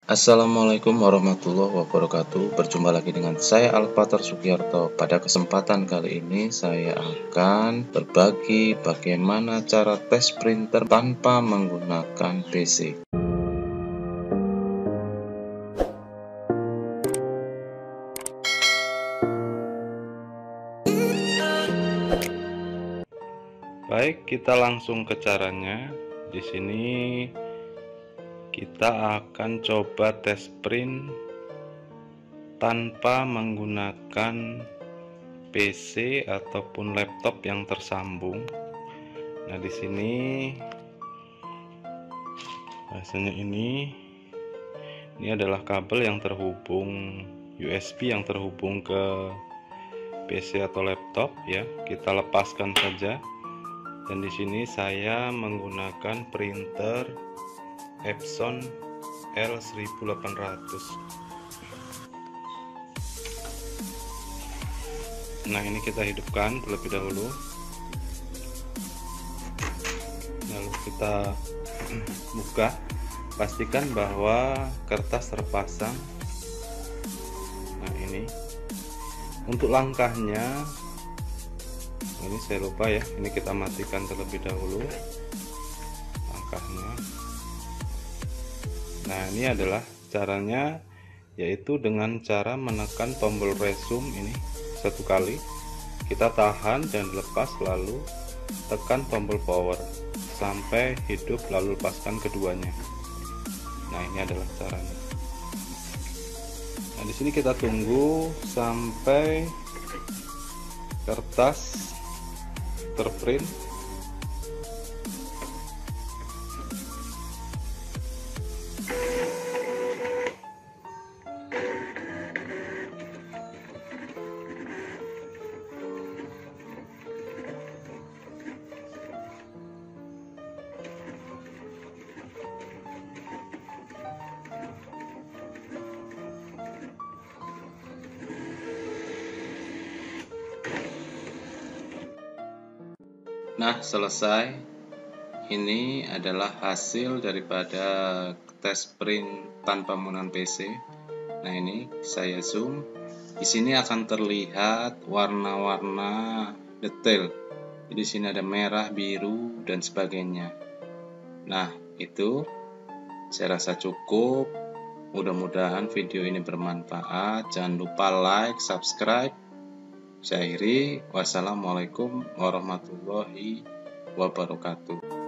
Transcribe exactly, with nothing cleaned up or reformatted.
Assalamualaikum warahmatullahi wabarakatuh. Berjumpa lagi dengan saya Alfatar Sugiarto. Pada kesempatan kali ini saya akan berbagi bagaimana cara tes printer tanpa menggunakan P C. Baik, kita langsung ke caranya. Di sini kita akan coba tes print tanpa menggunakan P C ataupun laptop yang tersambung. Nah, di sini hasilnya ini ini adalah kabel yang terhubung U S B yang terhubung ke P C atau laptop ya. Kita lepaskan saja. Dan di sini saya menggunakan printer Epson L seribu delapan ratus. Nah, ini kita hidupkan terlebih dahulu. Lalu kita buka, pastikan bahwa kertas terpasang. Nah, ini untuk langkahnya, ini saya lupa ya, ini kita matikan terlebih dahulu langkahnya. Nah, ini adalah caranya, yaitu dengan cara menekan tombol resume ini satu kali, kita tahan dan lepas, lalu tekan tombol power sampai hidup, lalu lepaskan keduanya. Nah, ini adalah caranya. Nah, di sini kita tunggu sampai kertas terprint. Nah, selesai. Ini adalah hasil daripada tes print tanpa menggunakan P C. Nah, ini saya zoom. Di sini akan terlihat warna-warna detail. Di sini ada merah, biru, dan sebagainya. Nah, itu saya rasa cukup. Mudah-mudahan video ini bermanfaat. Jangan lupa like, subscribe. Saya akhiri, wassalamualaikum warahmatullahi wabarakatuh.